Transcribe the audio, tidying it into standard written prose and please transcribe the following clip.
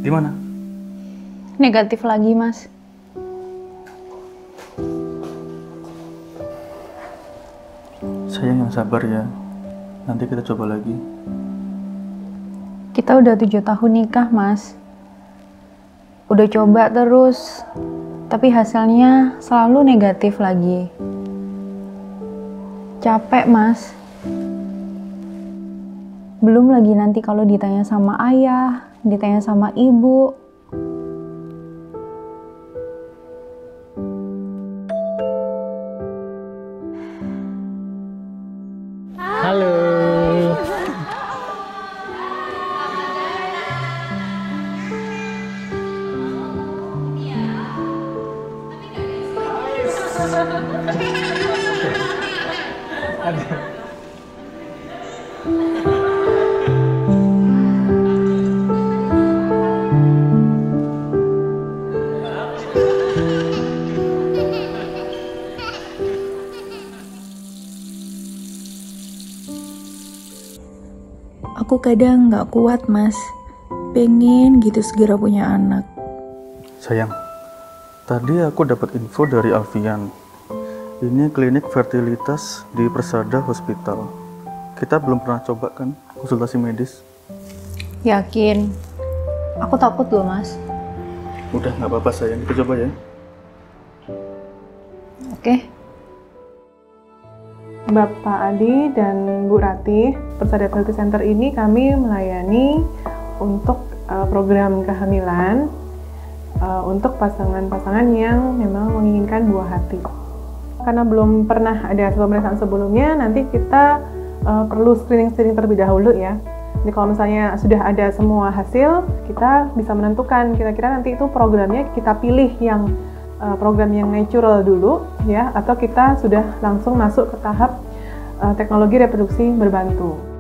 Gimana? Negatif lagi, Mas. Sayang, yang sabar ya. Nanti kita coba lagi. Kita udah 7 tahun nikah, Mas. Udah coba terus, tapi hasilnya selalu negatif lagi. Capek, Mas. Belum lagi nanti kalau ditanya sama ayah, ditanya sama ibu. Halo. Aku kadang nggak kuat, Mas. Pengen gitu segera punya anak. Sayang, tadi aku dapat info dari Alfian. Ini klinik fertilitas di Persada Hospital. Kita belum pernah coba kan konsultasi medis. Yakin? Aku takut loh, Mas. Udah, nggak apa-apa sayang, kita coba ya. Oke. Bapak Adi dan Bu Rati, Persada Fertility Center ini kami melayani untuk program kehamilan untuk pasangan-pasangan yang memang menginginkan buah hati. Karena belum pernah ada pemeriksaan sebelumnya, nanti kita perlu screening terlebih dahulu ya. Jadi kalau misalnya sudah ada semua hasil, kita bisa menentukan kira-kira nanti itu programnya kita pilih yang program yang natural dulu ya, atau kita sudah langsung masuk ke tahap teknologi reproduksi berbantu.